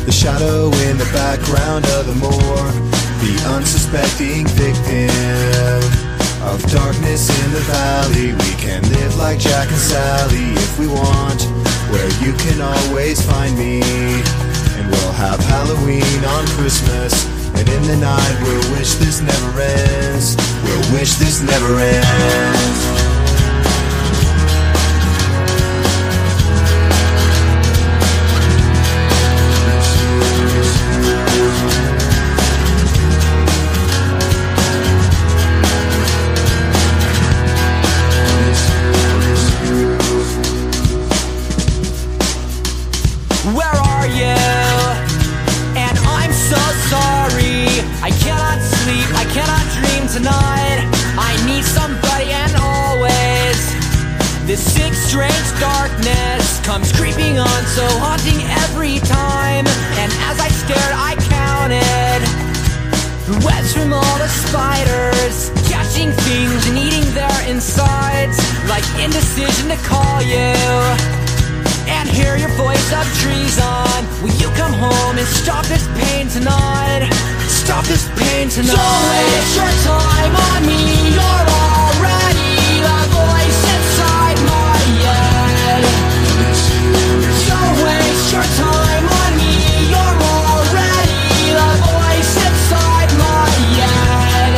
the shadow in the background of the morgue, the unsuspecting victim of darkness in the valley. We can live like Jack and Sally if we want, where you can always find me. And we'll have Halloween on Christmas, and in the night we'll wish this never ends. We'll wish this never ends. Where are you? And I'm so sorry. I cannot sleep, I cannot dream tonight. I need somebody and always. This sick, strange darkness comes creeping on, so haunting every time. And as I stared, I counted the webs from all the spiders, catching things and eating their insides, like indecision to call you and hear your voice of treason. Will you come home and stop this pain tonight? Stop this pain tonight. Don't waste your time on me. You're already the voice inside my head. Don't waste your time on me. You're already the voice inside my head.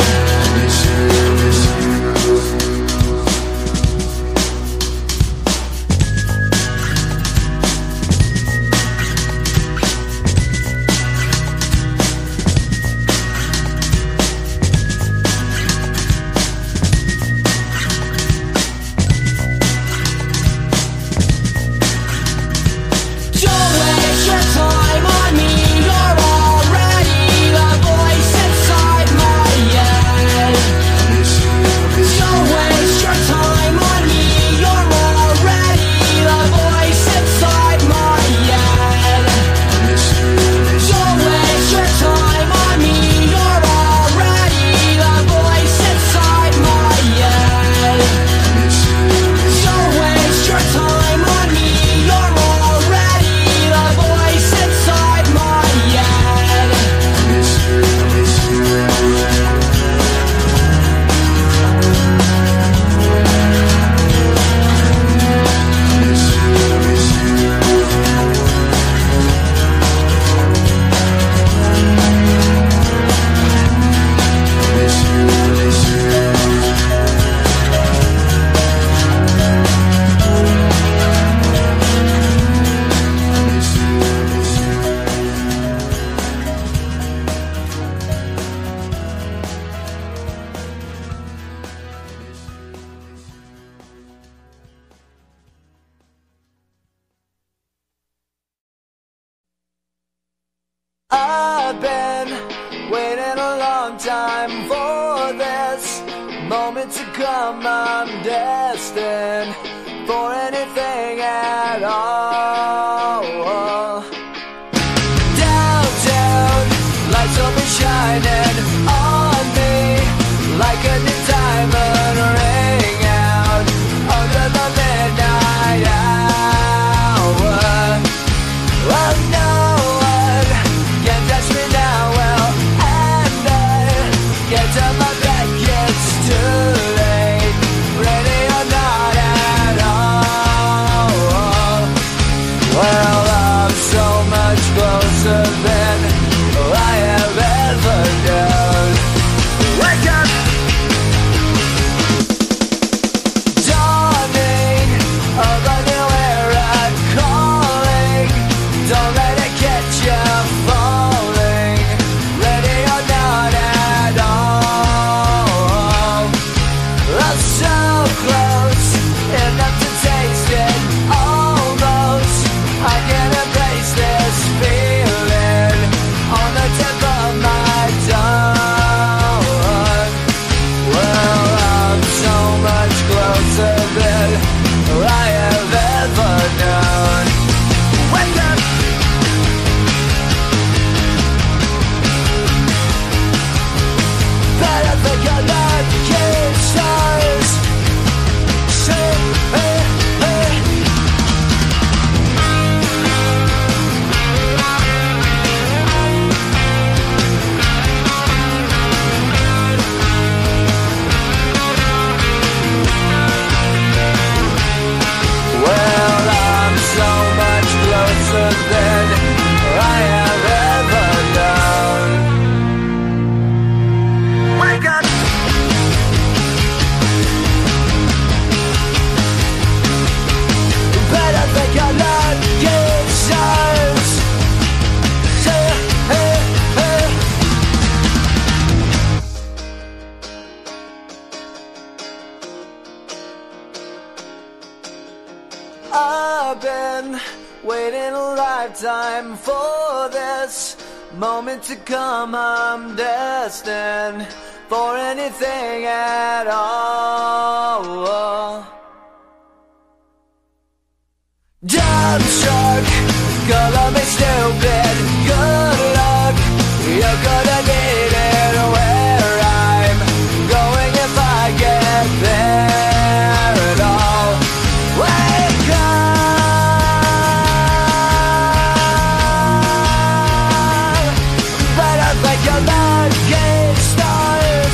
I've been waiting a long time for this moment to come. I'm destined for anything at all. Downtown, lights will be shining on me like a new diamond ring out under the midnight hour. Oh no, touch me now, well, and I get to my bed, it's too late. Ready or not at I've been waiting a lifetime for this moment to come. I'm destined for anything at all. Dumb shark, color me stupid. Good luck, you're gonna need it where I'm going if I get there at all. Wake up, better thank your lucky stars.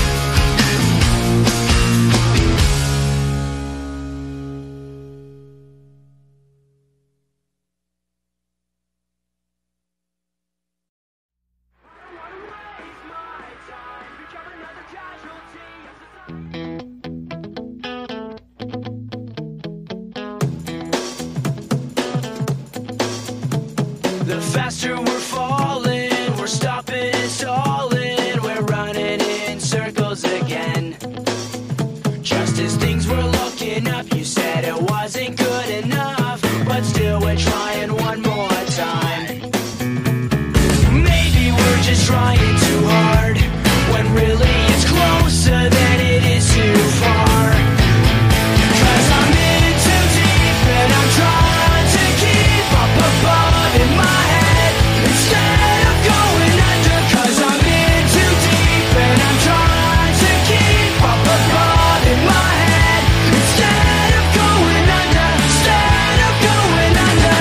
The faster we're falling, we're stopping and stalling, we're running in circles again. Just as things were looking up, you said it wasn't good enough, but still we're trying one more time. Maybe we're just trying too hard, when really it's closer than it is too far. 'Cause I'm in too deep and I'm trying to keep up above in my head instead of going under. 'Cause I'm in too deep and I'm trying to keep up above in my head instead of going under. Instead of going under.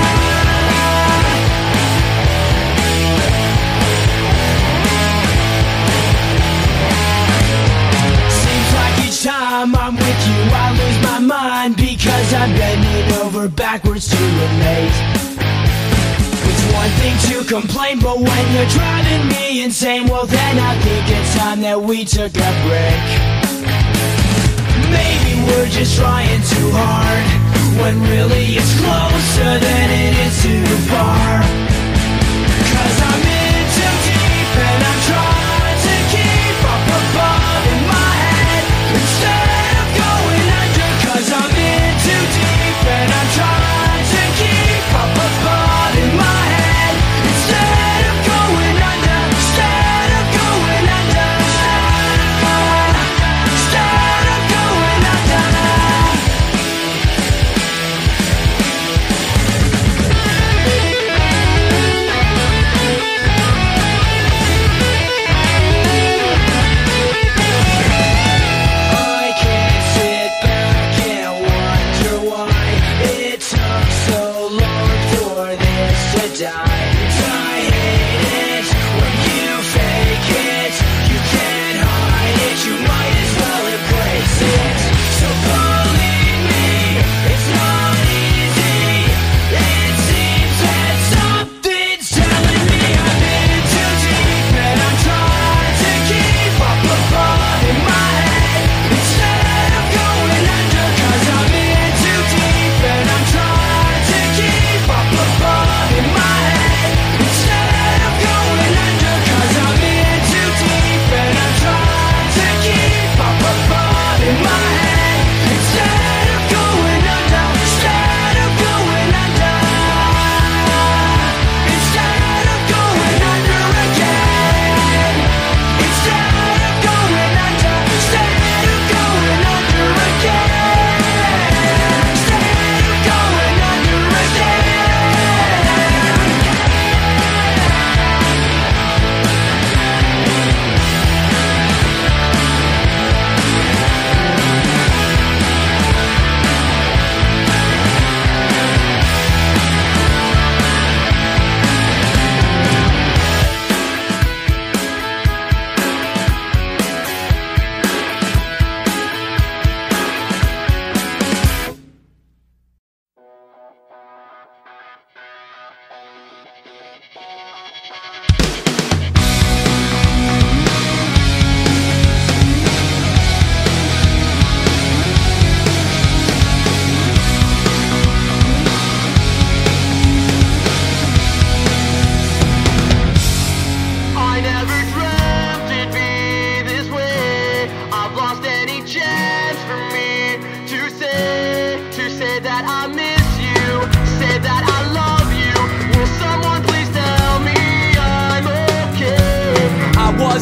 Seems like each time I'm with you I lose my mind, because I'm bending over backwards to relate. It's one thing to complain, but when you're driving me insane, well then I think it's time that we took a break. Maybe we're just trying too hard, when really it's closer than it is too far. 'Cause I'm in too deep and I'm trying to keep up above in my head instead of going under. 'Cause I'm in too deep and I'm trying to keep up above in my head instead of going under. Instead of going under. Instead of going under.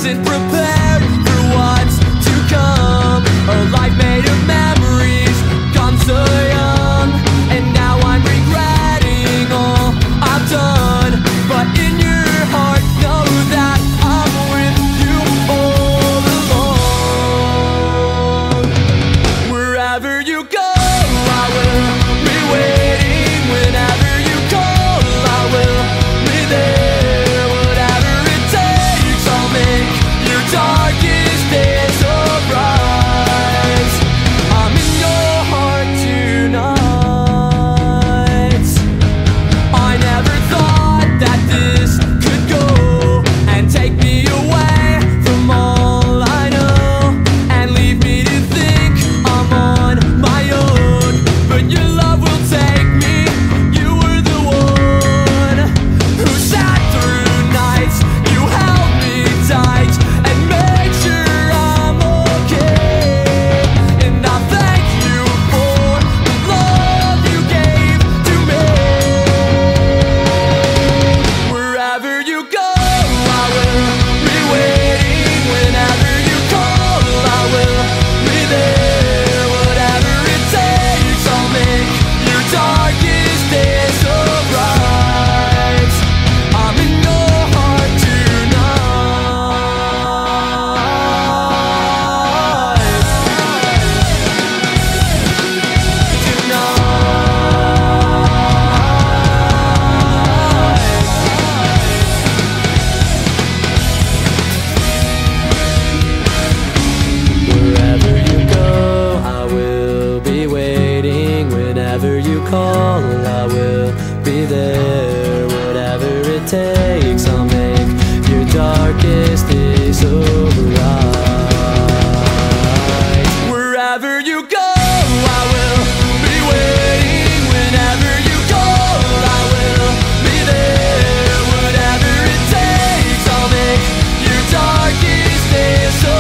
wasn't prepared for what's to come. A life made of memories, gone so young, and now I'm regretting all I've done. But in your heart, know that I'm with you all along. Wherever you go, I will be waiting. Whenever you call, I will be there. Whatever it takes, I'll make your darkest days so bright. I'm in your heart tonight. I never thought that this could go and take me away from all I know and leave me to think I'm on my own. But your love will take me. You were the one who sat through nights. You held me tight and made sure I'm okay. And I thank you for the love you gave to me. Wherever you go, I will be waiting. Whenever you call, I will be there. Whatever it takes, I'll make your darkest days so bright. I'm in your heart Wherever you go, I will be waiting. Whenever you call, I will be there. Whatever it takes, I'll make your darkest days so bright. Wherever you go, I will be waiting. Whenever you call, I will be there. Whatever it takes, I'll make your darkest days so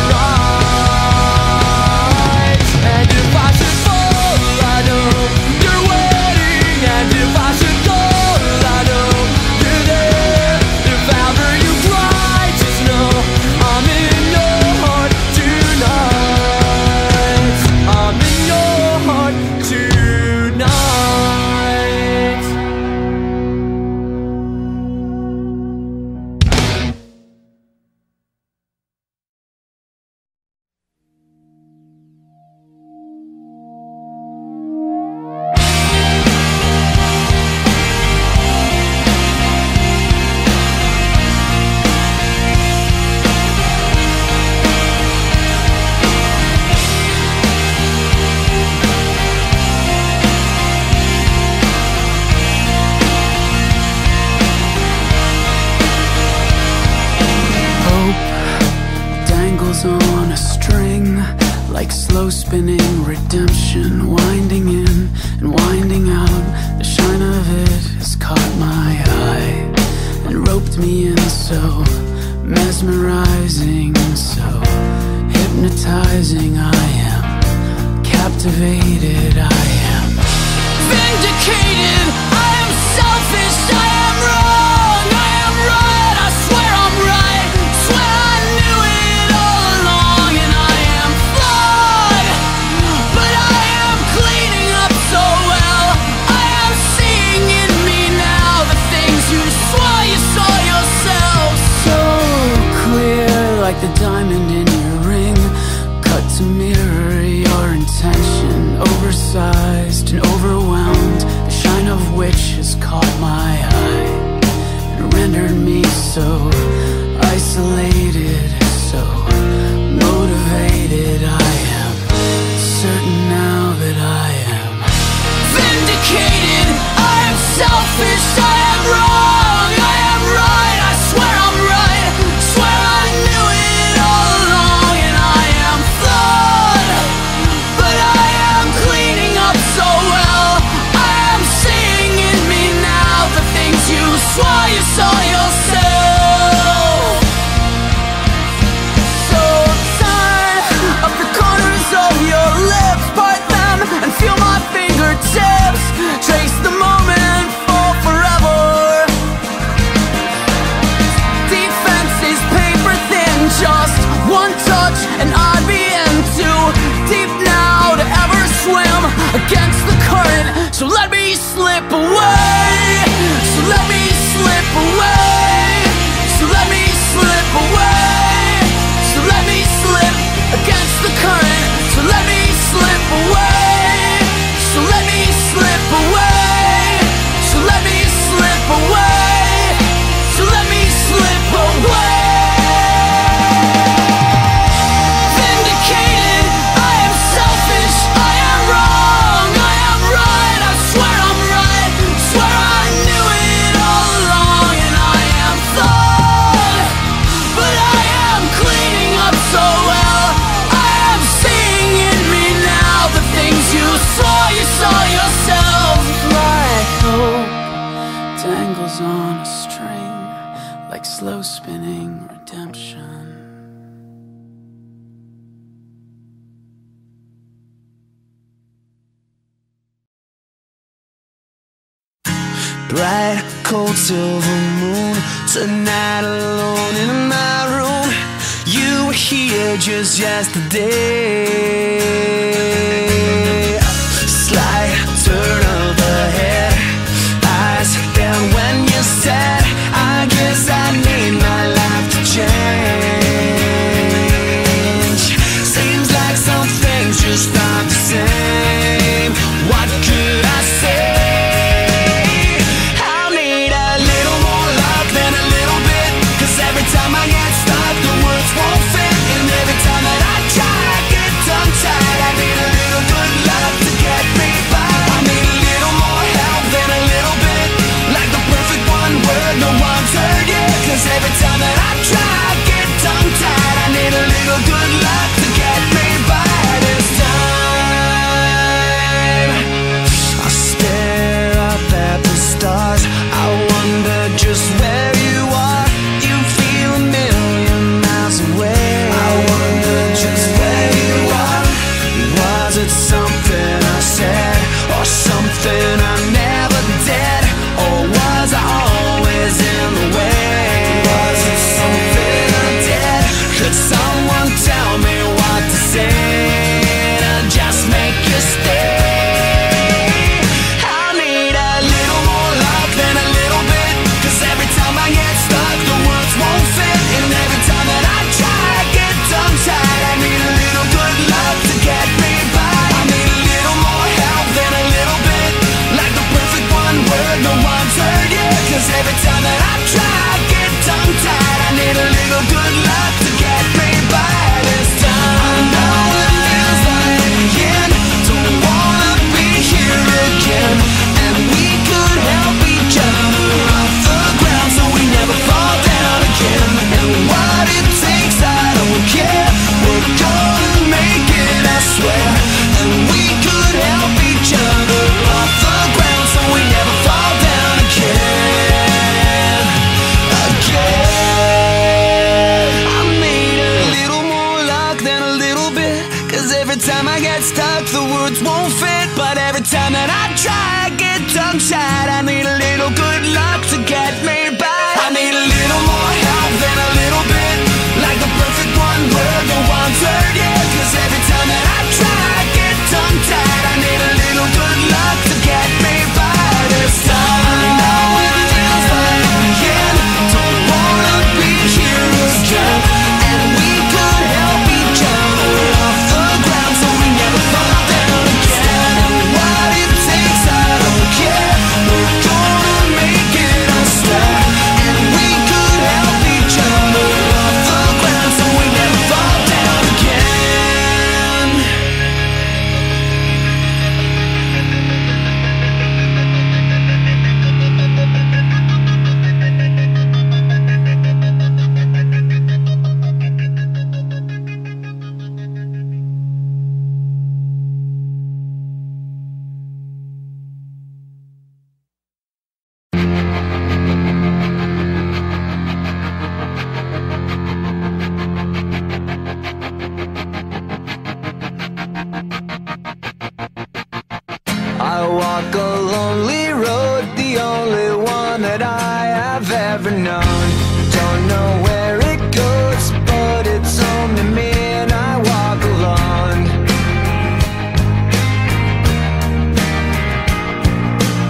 bright. And if I should fall, I know you're waiting. And if I should call, I know you're there. If ever you cry, just know I'm in your heart tonight. I'm in your heart tonight. Dangles on a string, like slow spinning redemption, winding in and winding out. The shine of it has caught my eye and roped me in, so mesmerizing, so hypnotizing. I am captivated, I am vindicated. I am selfish, I am wrong, I am right, I swear I'm right, swear I knew it all along. And I am flawed, but I am cleaning up so well. I am seeing in me now the things you swore you saw yourself. So clear, like the diamond in your ring, cut to mirror your intention, oversized and overwhelmed, the shine of which has caught my eye and rendered me so isolated, so motivated. I am certain now that I am vindicated. I am selfish, I am wrong, I am right, I swear I'm right, swear I knew it all along. me slip away. So let me slip away. So let me slip away. So let me slip against the current. So let me slip away. So let me slip away. So let me slip away. So let me slip away. Vindicated, I am selfish, I am wrong, I am right, I swear I'm right, swear I knew it all along, and I am flawed, but I am cleaning up so well. I am seeing in me now the things you saw yourself. Like hope dangles on a string, like slow spinning redemption. Bright, cold silver moon, tonight alone in my room. You were here just yesterday. Slight turn of the head, eyes down when you said, I guess I need my life to change. Seems like some things just aren't the same. What could I say? Every time that I try, I get tongue-tied. I need a little good luck to get me by this time. I stare up at the stars, I wonder just where you are. You feel a million miles away. I wonder just where you are. Was it something I said, or something I never did? Or was I always in the way? Could someone tell me what to say to just make you stay? I need a little more love than a little bit, 'cause every time I get stuck the words won't fit, and every time that I try I get tongue-tied. I need a little good love to get me by. I need a little more help than a little bit, like the perfect one word no one's heard yet. 'Cause every time that I try I get tongue-tied. I need a little good love to get me by this time. I know it feels like the end, don't wanna be here again, and we could help each other off the ground so we never fall down again. And what it takes, I don't care, we're gonna make it, I swear. And we could help each other off the ground so we never fall down again. I need a little more luck than a little bit, 'cause every time I get stuck the words won't fit. But every time that I try I get tongue-tied. I need a little good luck to get me by. I need a little more help than a little bit, like the perfect one word no one's heard yet. 'Cause every time that I try I get tongue-tied. I need a little good luck to get me by this time. I know it feels like the end, don't wanna be here again, and we could help each other off the ground so we never fall down again. And what it takes, I don't care, we're gonna make it, I swear. And we could help each other off the ground so we never fall down again. I walk a lonely road, the only one that I have ever known. Don't know where it goes, but it's home to me, and I walk alone.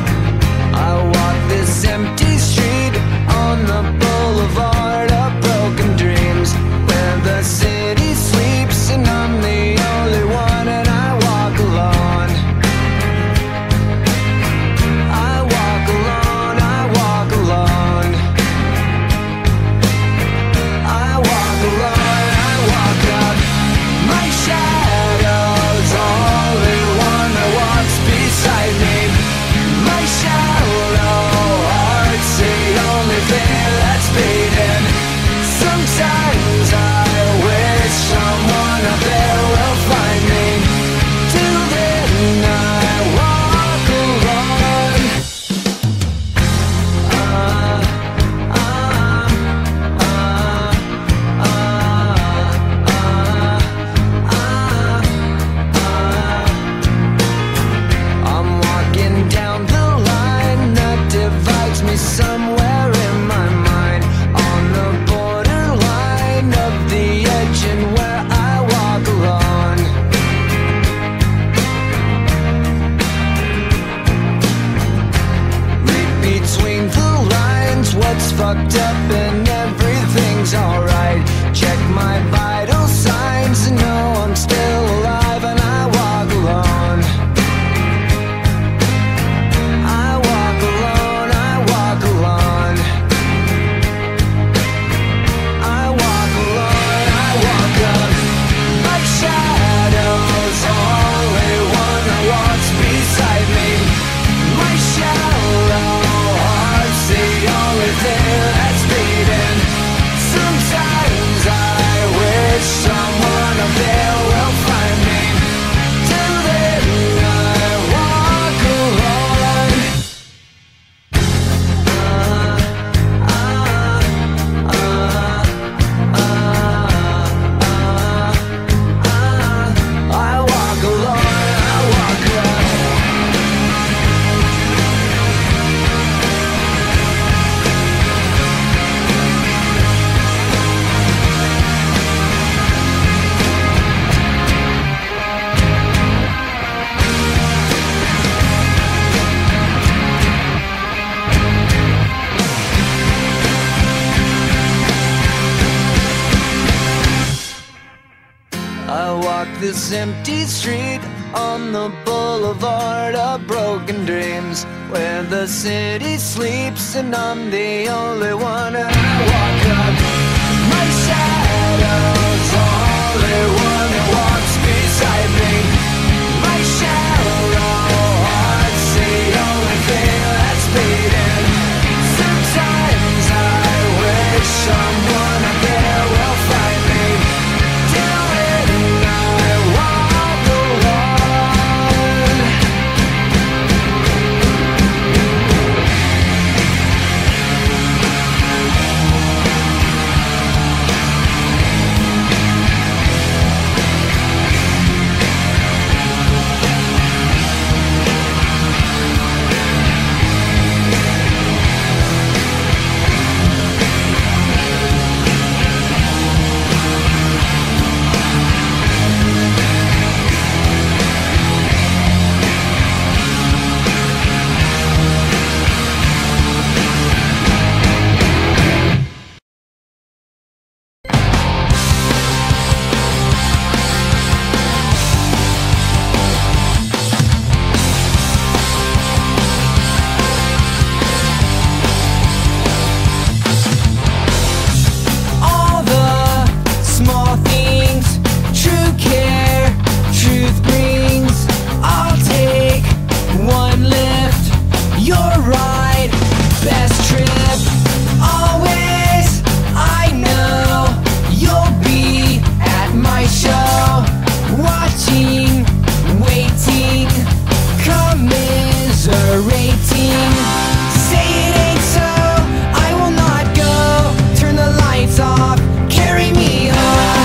fucked up and everything's alright. Check my vital signs and know I'm still alive, and I walk alone. I walk alone, I walk alone. I walk alone, I walk up. My shadow's only one that walks beside me. My shallow heart's the only thing that's beating. Sometimes I wish someone up there will find me. Till then I walk alone. I walk alone, I walk alone. I walk this empty street on the boulevard of broken dreams, where the city sleeps and I'm the only one. And I walk up. My shadow's only one that walks beside me. My shallow heart's the only thing that's beating. Sometimes I wish someone up there will find me. Till then I walk alone. All the small things, true care, truth brings. I'll take one lift, your ride, best trip. Always, I know you'll be at my show, watching, waiting, commiserating. Say it ain't so, I will not go. Turn the lights off, carry me home.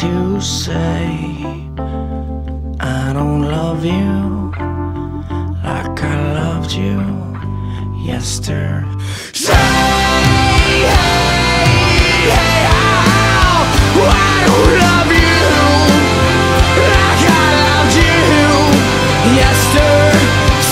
to say I don't love you like I loved you yesterday. I don't love you like I loved you yesterday.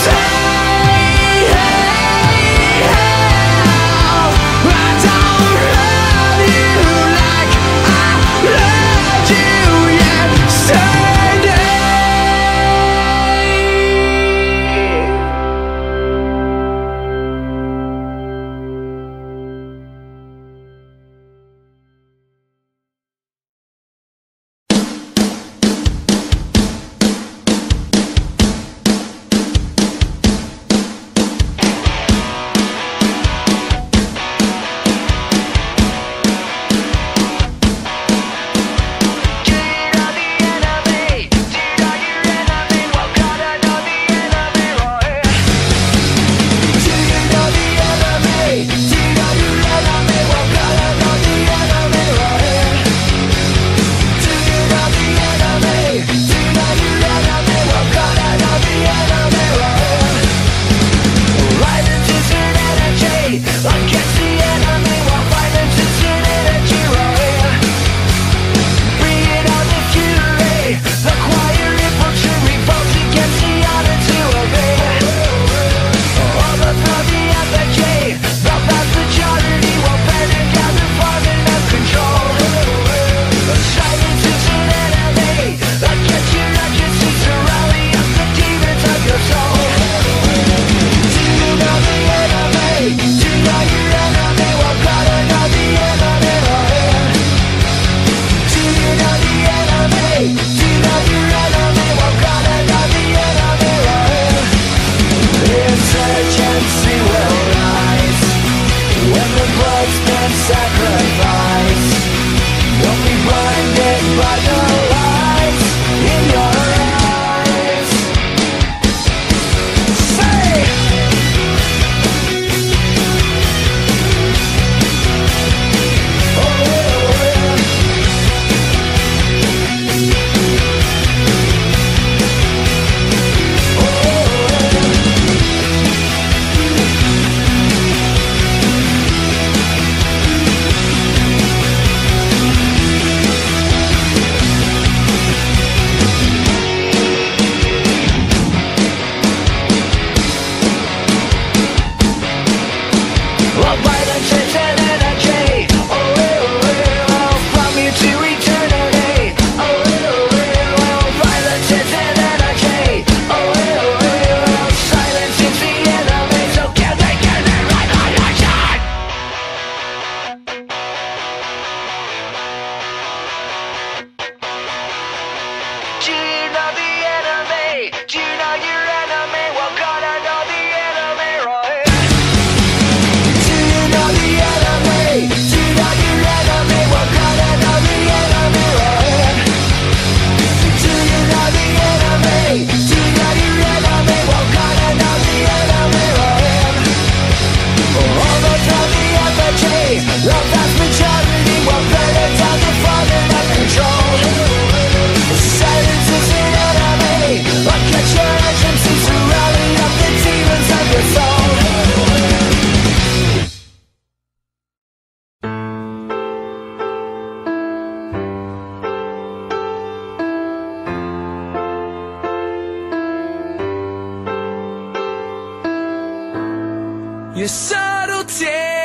Your subtleties,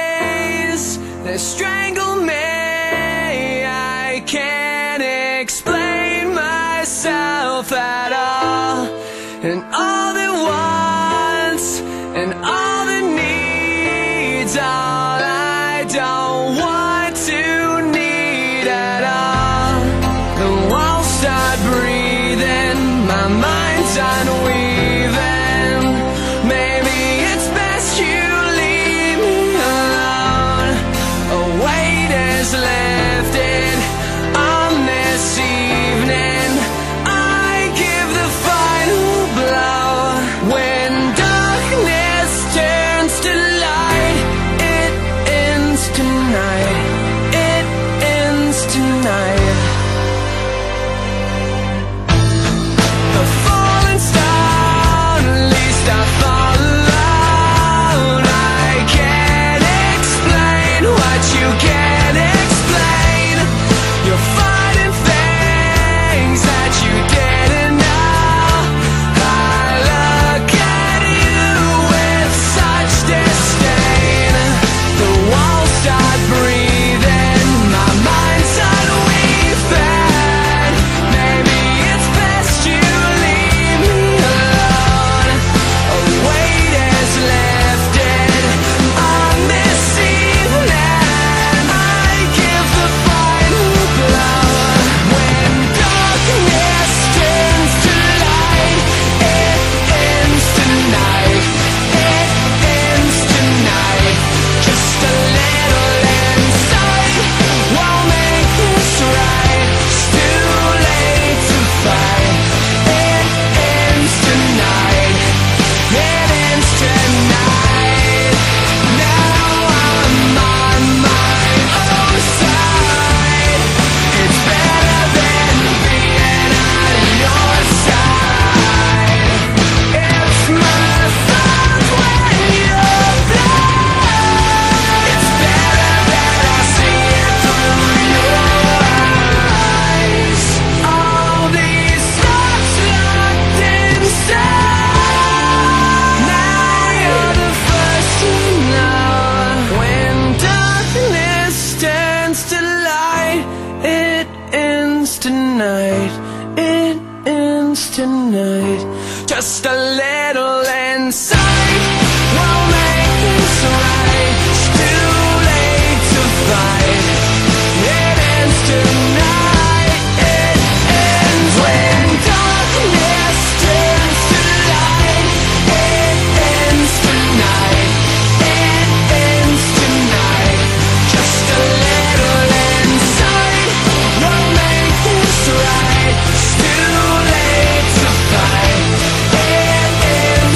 they strangle me. I can't explain myself at all. And all the wants and all the needs, all I don't want to need at all. The walls start breathing, my mind's unweaving. Maybe it's best you leave me alone. A weight is lifted on this evening. I give the final blow when darkness takes just a little insight will make this right. It's too late to fight. It ends tonight. It ends when darkness turns to light. It ends tonight. It ends tonight. Just a little insight will make this right. It's too late to fight. It ends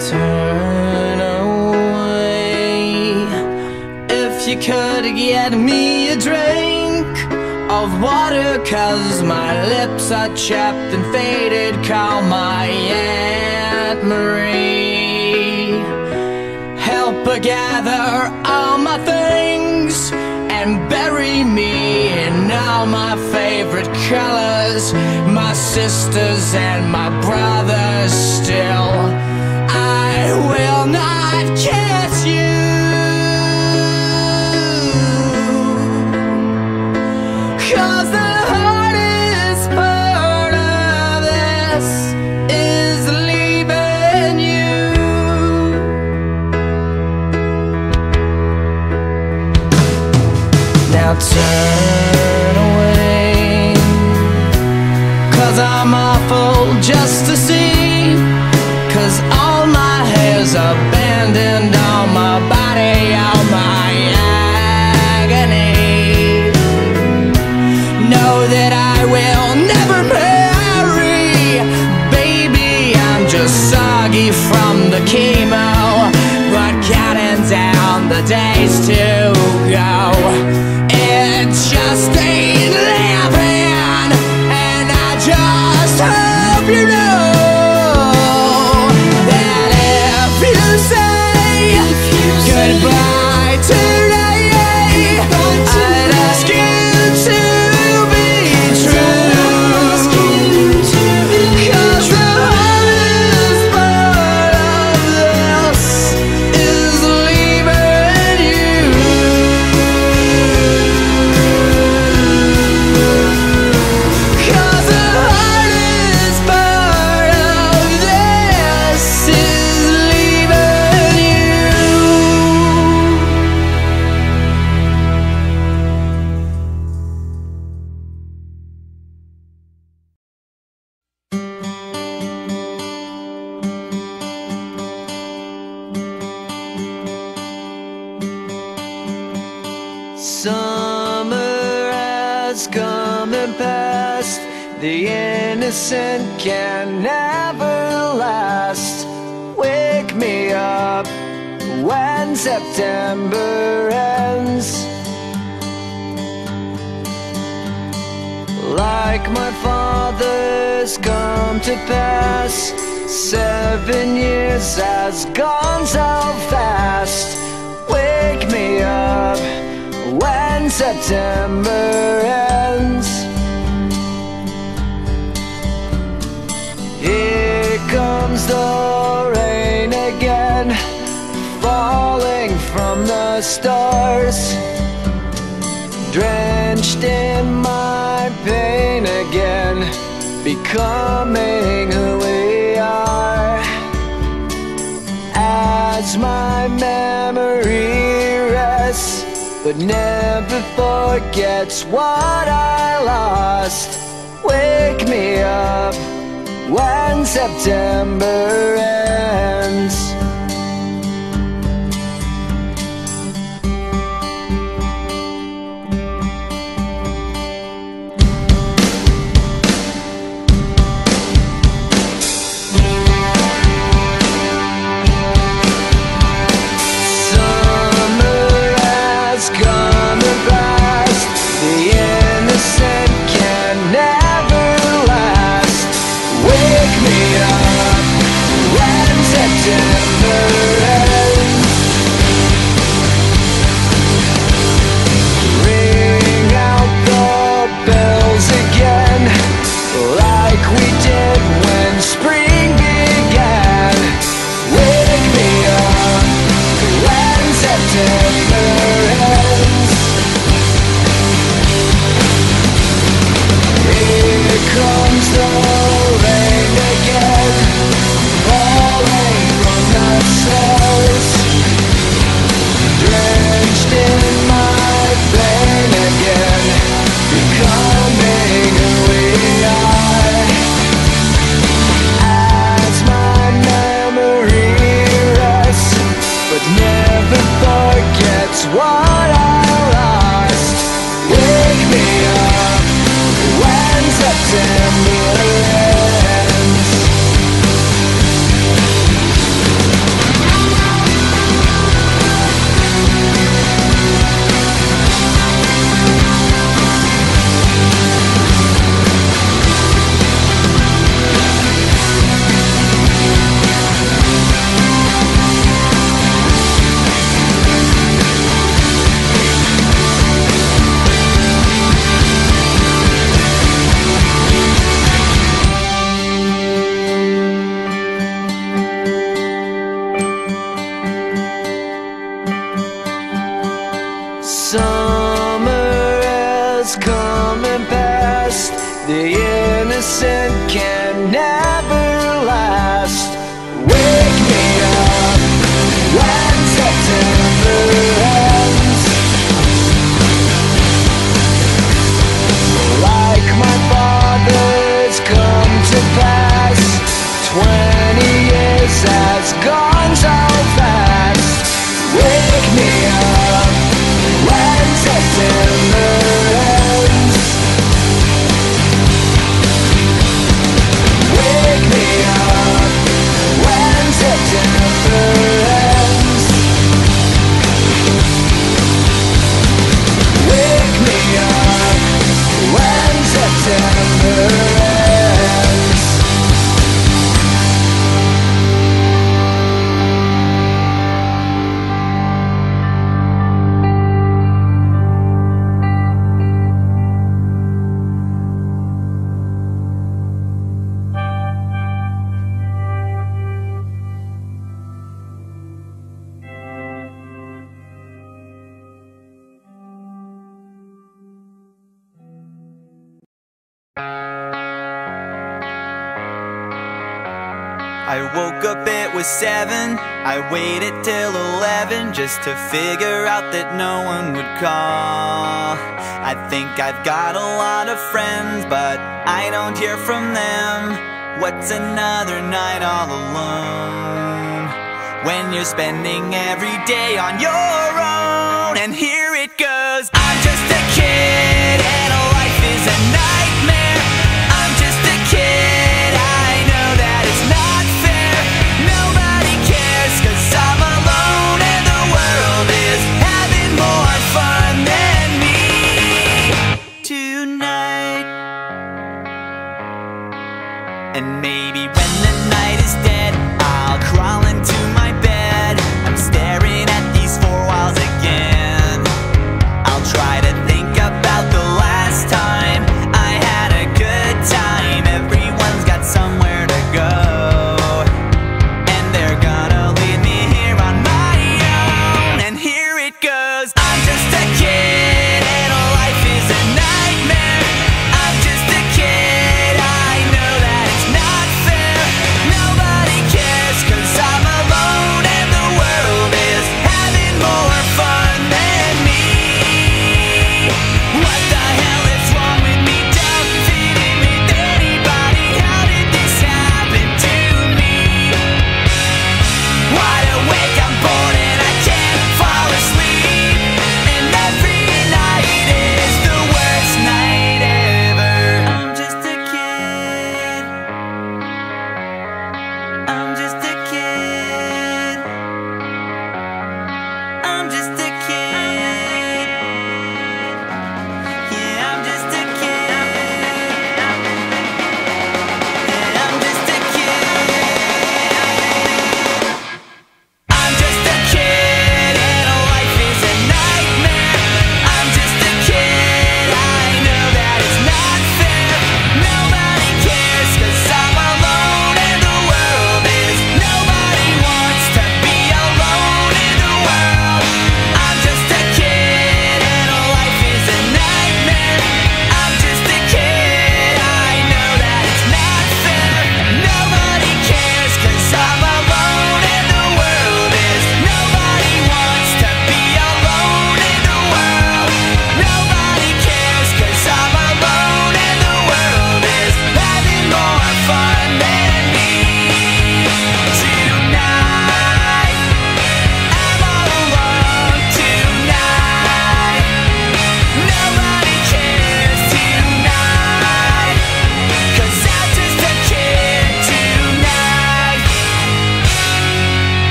turn away. If you could get me a drink of water, 'cause my lips are chapped and faded, call my Aunt Marie. Help her gather all my things and bury me in all my favorite colors, my sisters and my brothers. Still, I will not kiss you, 'cause the hardest part of this is leaving you. Now turn away, 'cause I'm awful just to see, 'cause all my hair's abandoned, all my body, all my agony. Know that I will never marry, baby, I'm just soggy from the chemo, but counting down the days to go. It just ain't living, and I just hope you know that if you say goodbye today, I'd ask you to be true, 'cause the hardest part of this is leaving you. 'Cause the hardest part of this is leaving you. Summer has come and passed, the innocent can never last. Wake me up when September ends. Like my father's come to pass, 7 years has gone so fast. Wake me up when September ends. Here comes the rain again, falling from the stars, drenched in my pain again, becoming who we are. As my memory rests, but never forgets what I lost. Wake me up when September ends. When The innocent can never last. Wake me up when September ends. Like my father's come to pass, 20 years has gone so fast. Wake me up when September ends. Wake me up when September ends. Wake me up when September ends. I woke up, it was 7. I waited till 11 just to figure out that no one would call. I think I've got a lot of friends, but I don't hear from them. What's another night all alone when you're spending every day on your own? And here it goes. I'm just a kid and life is a nightmare. I'm just a kid, I know that it's not fair. Nobody cares 'cause I'm alone and the world is having more fun than me tonight. And maybe when the night is dead, I'll crawl into my bed. I'm staring at these 4 walls again.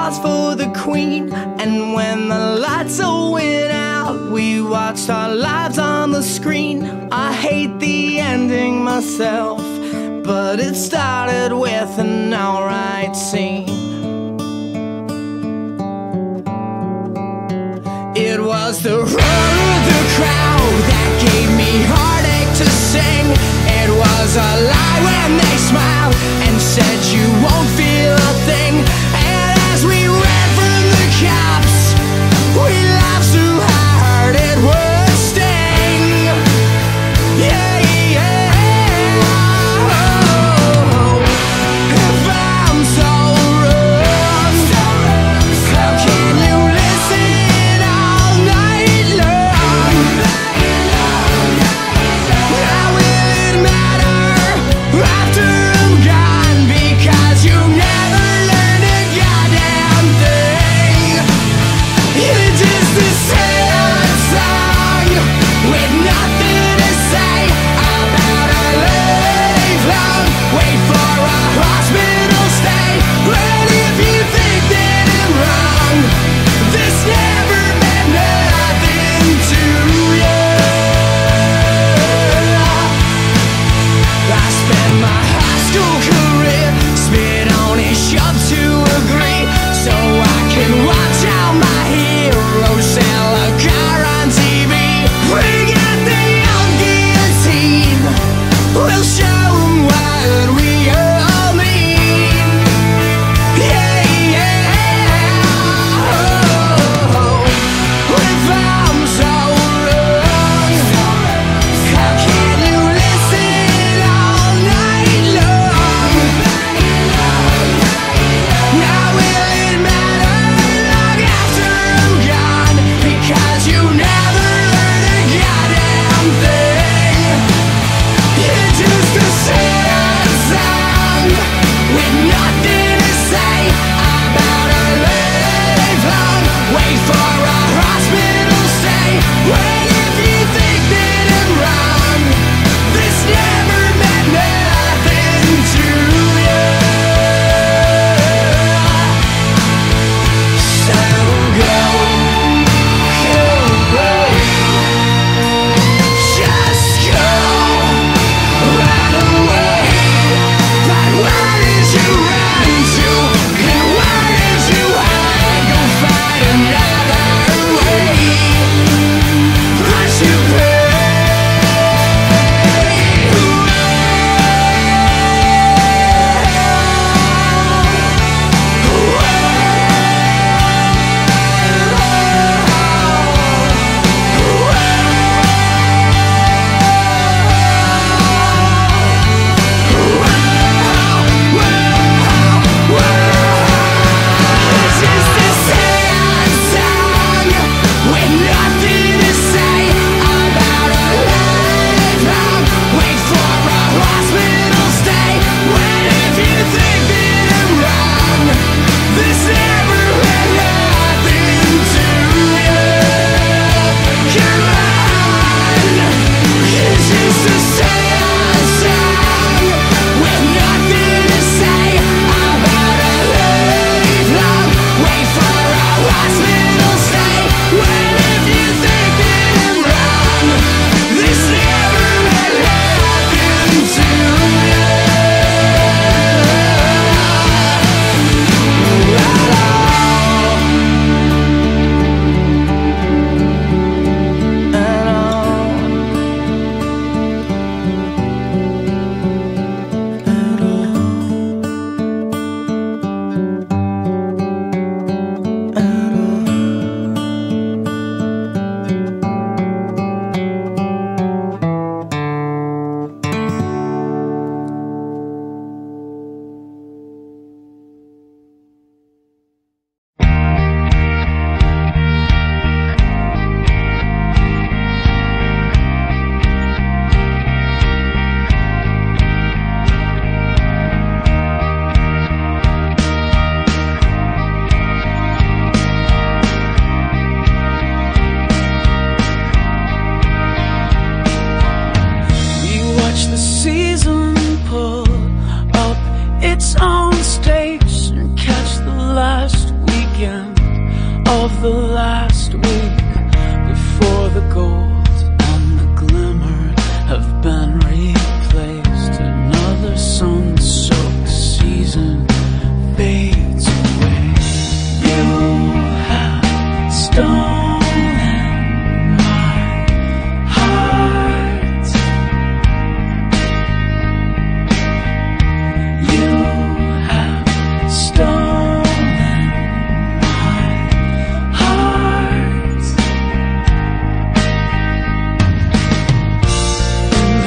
applause for the queen. And when the lights all went out, we watched our lives on the screen. I hate the ending myself, but it started with an alright scene. It was the roar of the crowd that gave me heartache to sing. It was a lie when they smiled and said you won't feel a thing. And as we ran from the cops, we laughed so hard it would sting. Yeah, yeah. Oh, if I'm so wrong, how can you listen all night long?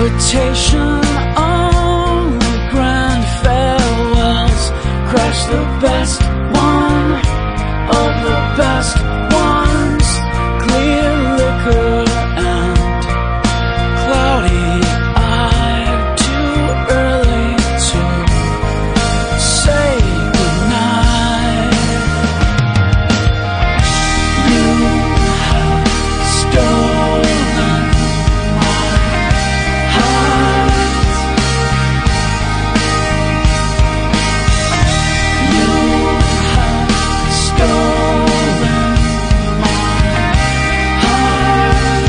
invitation on the grand farewells. Crash the best one of the best ones. Clear liquor and cloudy-eyed. Too early to say goodnight. You have stolen my heart. You have stolen my heart.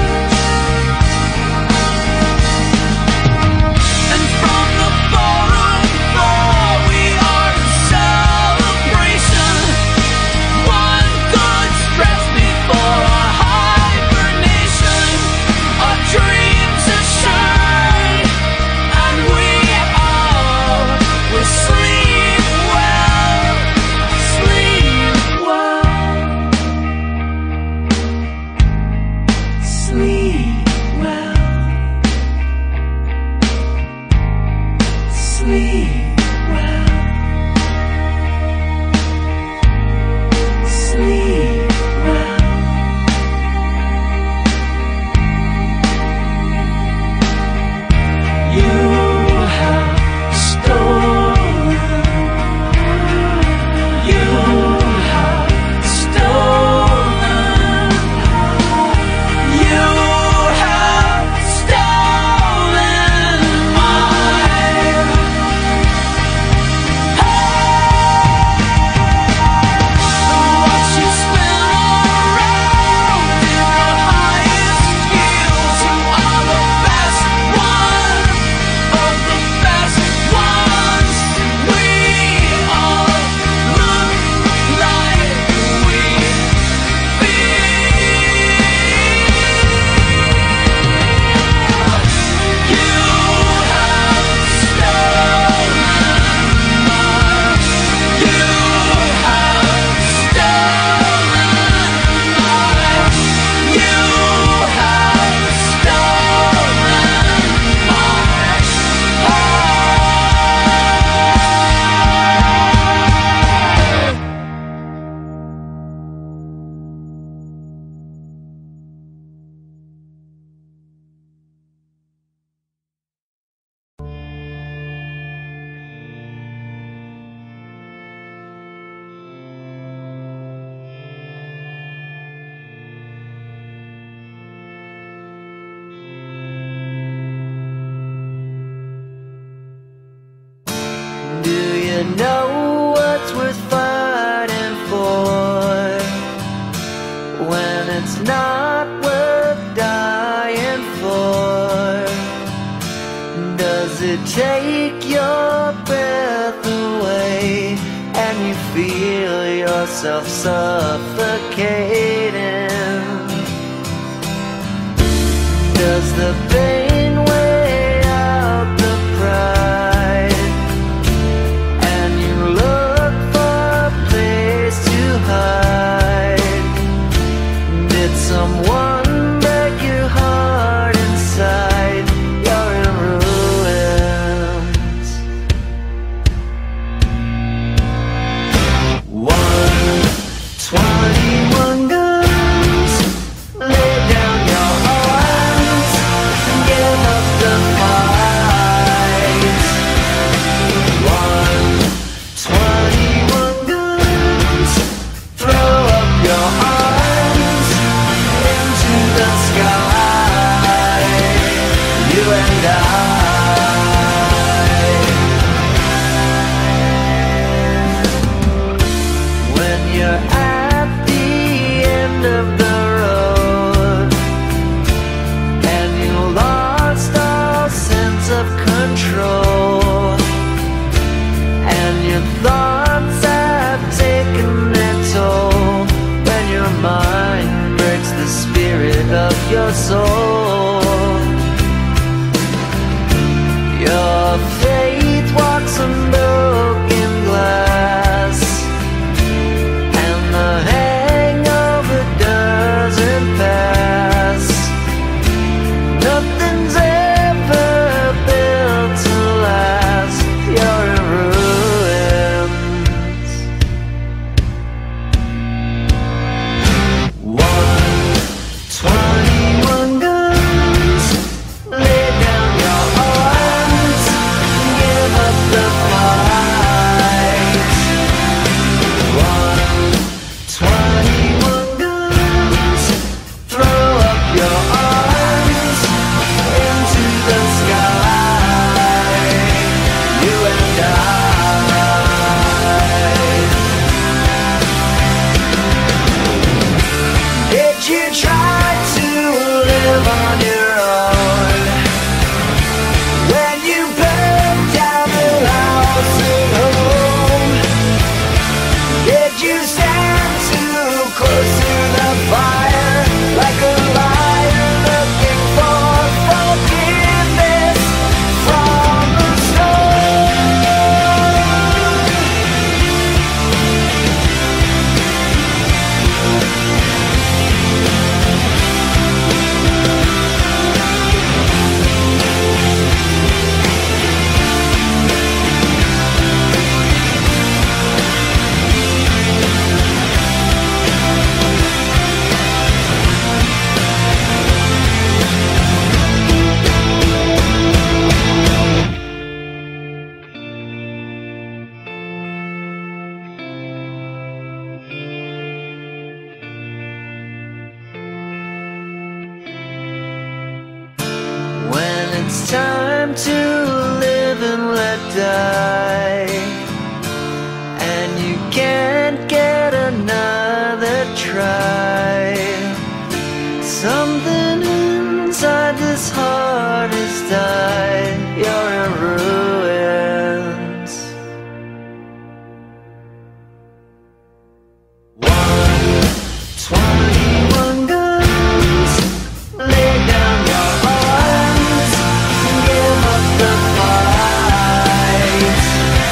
And from the bottom floor we are in celebration. One good stress before our hibernation. Our dreams are shine, and we sleep well, sleep well, sleep well, sleep well, sleep well. You have stolen. You have stolen. You have stolen my watch you spin around in the highest heels. You are the best one of the best ones. We all look like we feel. You have stolen my. You have stolen my. You have stolen my heart. Do you know what's worth fighting for when it's not worth dying for? Does it take your breath away and you feel yourself suffocating? Does the pain weigh out the pride and you look for a place to hide? Did someone break your heart inside? You're in ruins. 121 guns. Lay down your arms and get It's time to live and let die, and you can't get another try. Something inside this heart has died. You're in ruins. 121 guns. Lay down your arms and give up the fight.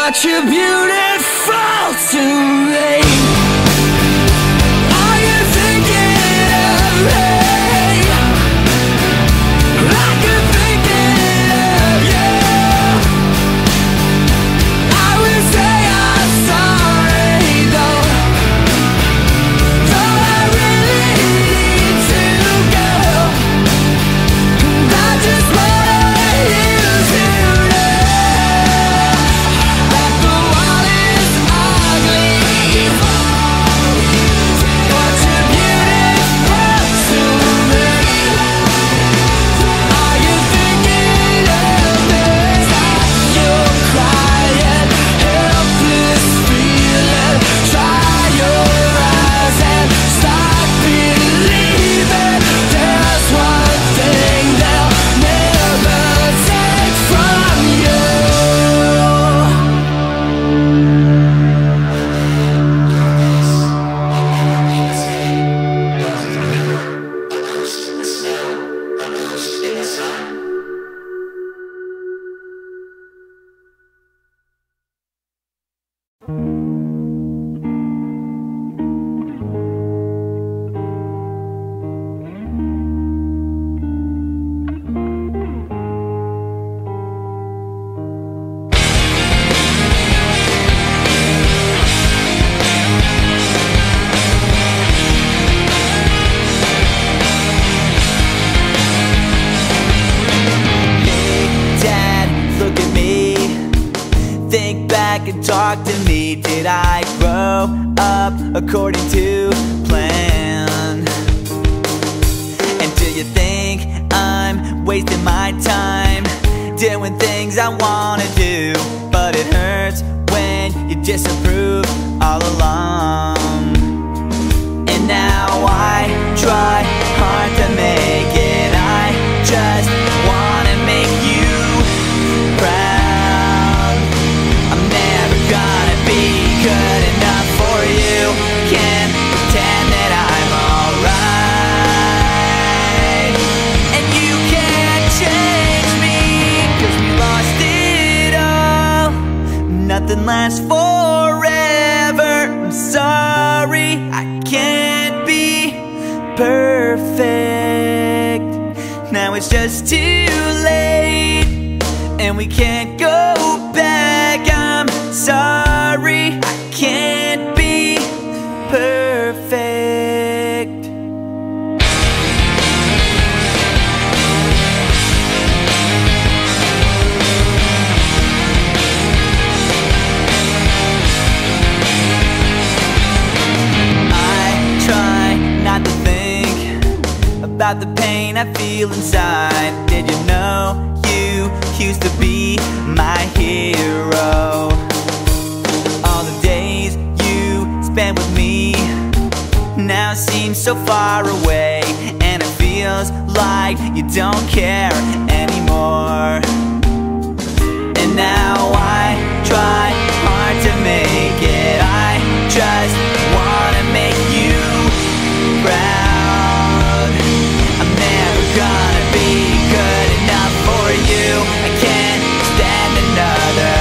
but you're beautiful to me. Are you thinking of me? Like you're thinking of you. I will say I'm sorry though I really need to go. I just wanted you to know that the world is ugly, but you're beautiful to me. Are you thinking of this? You're crying, helpless feeling. Try your eyes and start believing. There's one thing they'll never take from you. Dad, look at me. Think back and talk to me. Did I grow up according to plan? And do you think I'm wasting my time doing things I wanna do? But it hurts when you disapprove all along. And now I try hard to make it. I just wanna make you proud. I'm never gonna be good enough for you. Can't pretend that I'm alright. And you can't change me, 'cause we lost it all. Nothing lasts forever. I'm sorry, I can't be perfect. Now it's just too late, and we can't go back. I'm sorry, I can't be perfect. I try not to think about the pain I feel inside. Did you know you used to be my hero? All the days you spent with me now seem so far away, and it feels like you don't care anymore. And now I try hard to make it. I just wanna make you proud. I'm never gonna be good enough for you. I can't stand another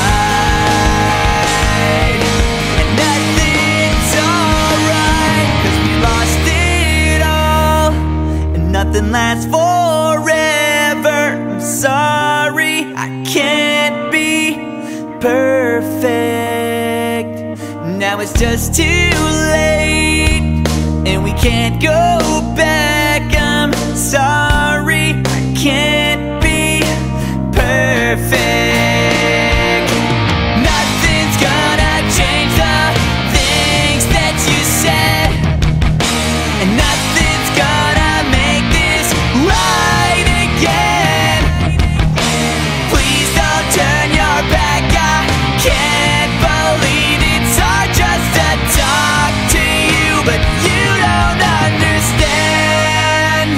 fight. And nothing's alright, 'cause we lost it all. And nothing lasts forever. I'm sorry, I can't be perfect. Now it's just too late, and we can't go back. I'm sorry, I can't be perfect. Nothing's gonna change the things that you said, and nothing's gonna make this right again. Please don't turn your back. I can't believe it's hard just to talk to you, but you don't understand.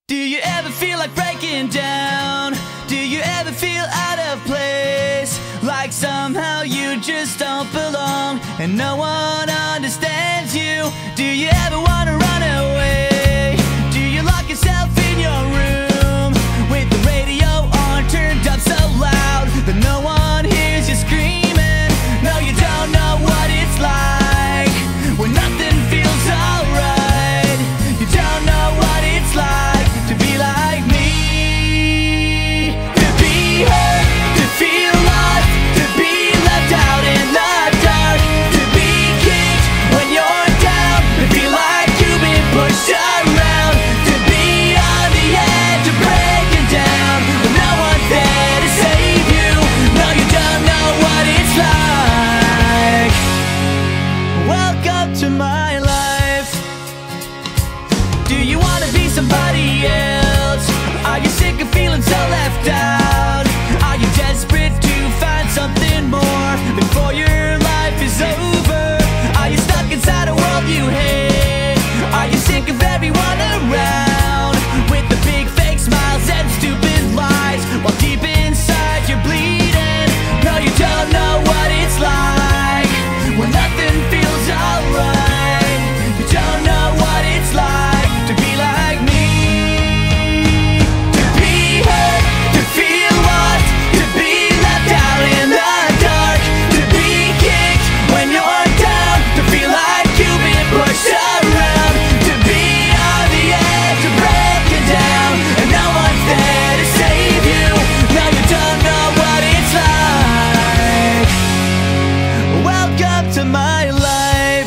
Do you ever feel like breaking down? Do you ever feel out of place? Like somehow you just don't belong and no one understands you? Do you ever wanna run away? Do you lock yourself in your room with the radio on turned up so loud that no one hears you screaming? No, you don't know what it's like when nothing feels alright. You don't know what it's like to be like me, to be hurt, to feel lost, to be left out in the dark, to be kicked when you're down, to feel like you've been pushed around, to be on the edge of breaking down when no one's there to save you. No, you don't know what it's like. Welcome to my life. Do you wanna be somebody else? Are you sick of feeling so left out? Are you desperate to find something more before your life is over? Are you stuck inside a world you hate? Are you sick of everyone around with the big fake smiles and stupid lies while deep inside you're bleeding? No, you don't know what it's like when nothing feels alright. You don't know what it's like to be like me, to be hurt, to feel lost, to be left out in the dark, to be kicked when you're down, to feel like you've been pushed around, to be on the edge of breaking down and no one's there to save you. No, you don't know what it's like. Welcome to my life.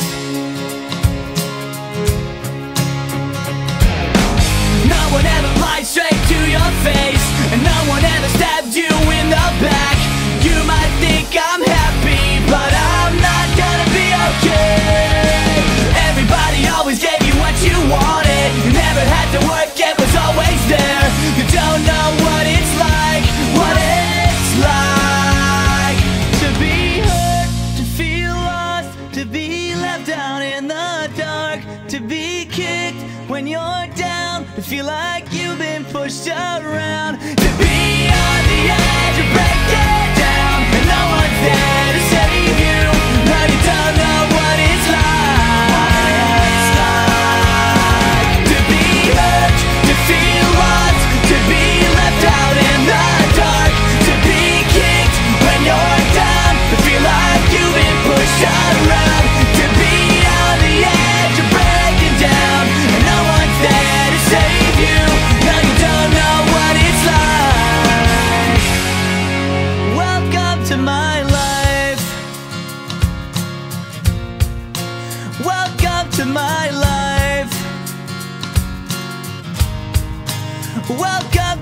No one ever lied straight to your face, and no one ever stabbed you in the back. You might think I'm happy, but I'm not gonna be okay. Everybody always gave you what you wanted. You never had to work, it was always there. You don't know what it's like, what it's like to be hurt, to feel lost, to be left out in the dark, to be kicked when you're down, to feel like you've been pushed around, to be on the edge of breaking down and no one's there to save you. No, you don't know what it's like to be hurt, to feel lost, to be left out in the dark, to be kicked when you're down, to feel like you've been pushed around, to be on the edge of breaking down and no one's there to save you. No, you don't know what it's like. Welcome to my life. Welcome to my life. Welcome